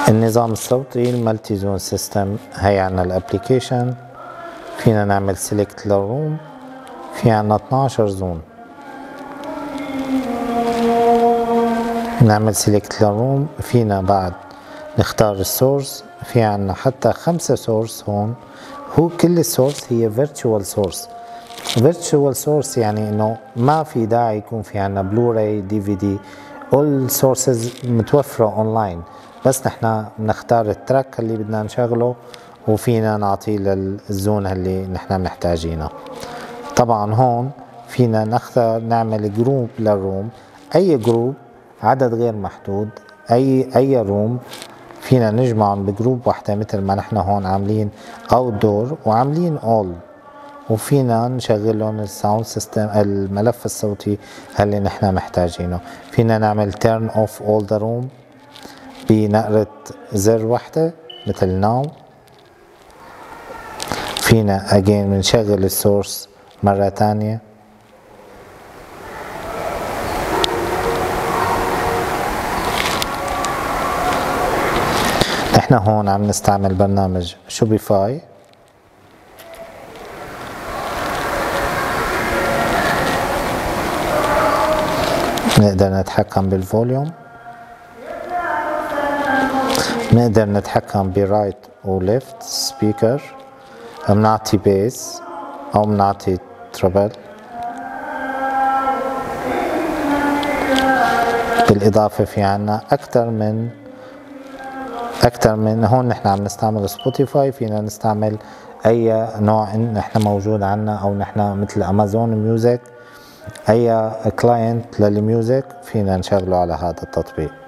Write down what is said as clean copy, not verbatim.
النظام الصوتي المالتي زون سيستم. هي عنا الابليكيشن، فينا نعمل سيلكت للروم، في عنا 12 زون، نعمل سيلكت للروم، فينا بعد نختار السورس، في عنا حتى 5 سورس هون. هو كل السورس هي فيرتشوال سورس. فيرتشوال سورس يعني انه ما في داعي يكون في عنا بلوراي دي في دي، all sources متوفرة اونلاين، بس نحن بنختار التراك اللي بدنا نشغله وفينا نعطيه للزون اللي نحن محتاجينها. طبعا هون فينا نختار نعمل جروب للروم، اي جروب عدد غير محدود، اي روم فينا نجمعهم بجروب واحدة، مثل ما نحن هون عاملين اوت دور وعاملين اول، وفينا نشغلهم الساوند سيستم الملف الصوتي اللي نحن محتاجينه. فينا نعمل turn off all the room بنقرة زر واحدة مثل ناو. فينا again بنشغل السورس مرة تانية. نحن هون عم نستعمل برنامج شوبيفاي، نقدر نتحكم بالفوليوم، نقدر نتحكم برايت وليفت سبيكر، بنعطي بيس او بنعطي تربل. بالاضافة في عنا اكثر من هون نحن عم نستعمل سبوتيفاي، فينا نستعمل اي نوع نحن موجود عنا، او نحن مثل امازون ميوزك، اي كلاينت للميوزك فينا نشغله على هذا التطبيق.